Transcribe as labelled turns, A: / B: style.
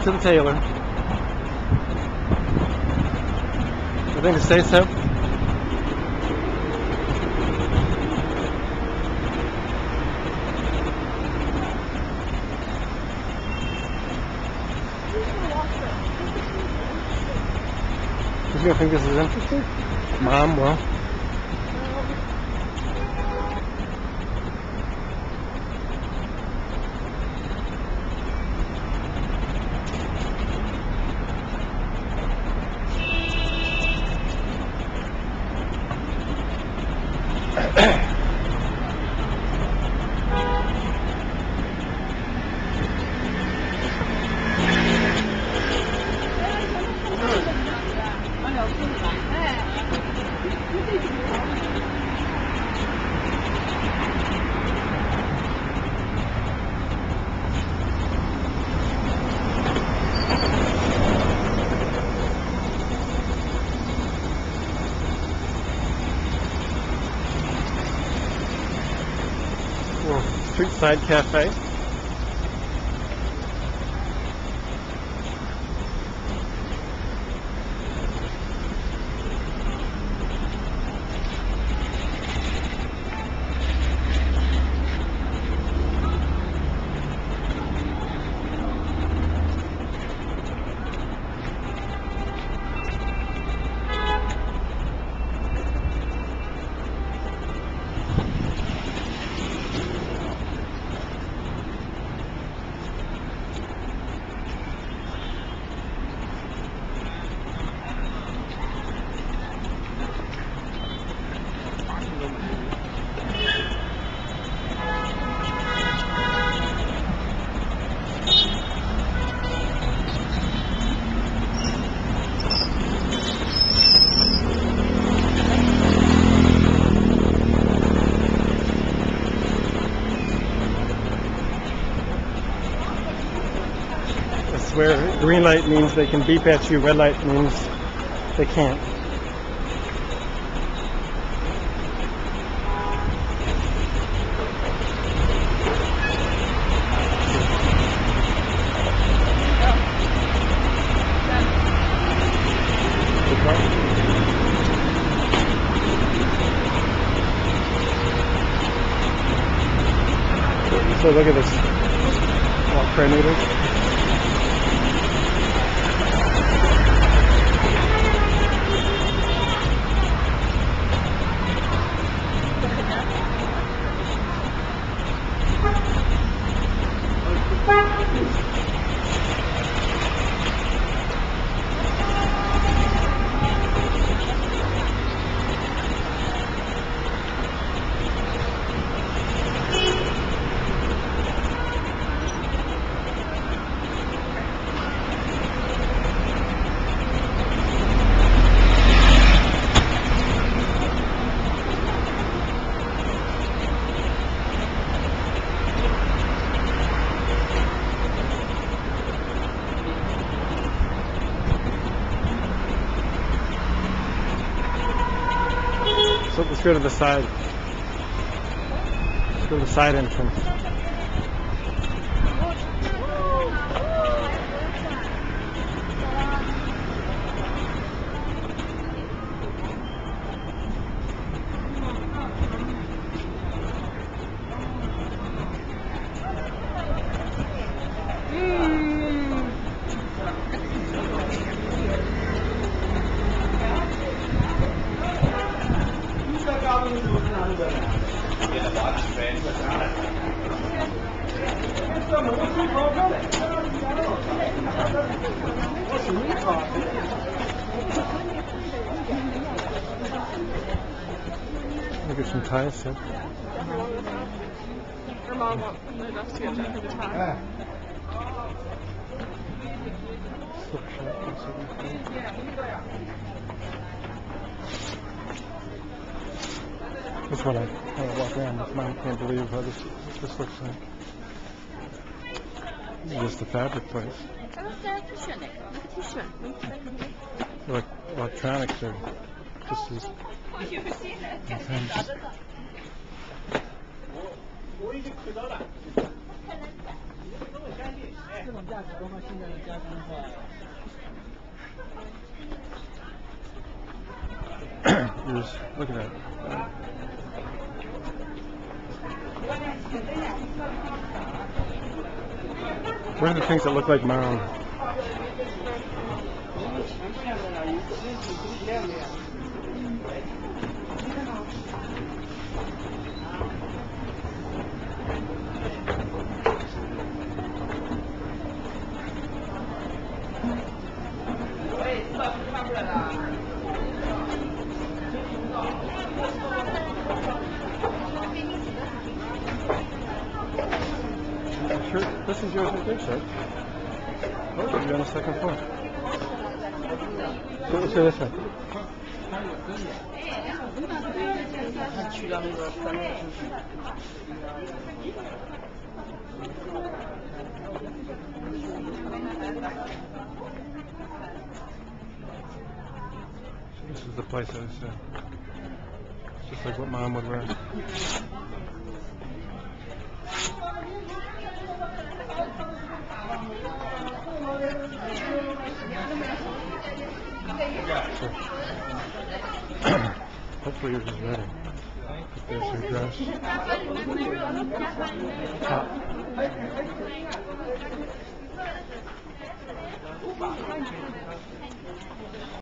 A: to the tailor. I think to say so. He's gonna think this is interesting? Mom, well. Street side cafe. Where green light means they can beep at you, red light means they can't. So look at this alternative. So let's go to the side. Let's go to the side entrance. Look at some ties, so.
B: Her mom wants enough to get her the tie.
A: That's what I walk around. I can't believe how this looks like. Just the fabric place. Electronics are just as intense.
C: 这种价格的话，现在的加工的话。
A: Just look at that. What are the things that look like mound? Sure, this is yours right there, sir. Oh, you're on the second floor. Let's go this way. This is the place I said. It's just like what Mom would wear. Hopefully yours is ready. There's your dress.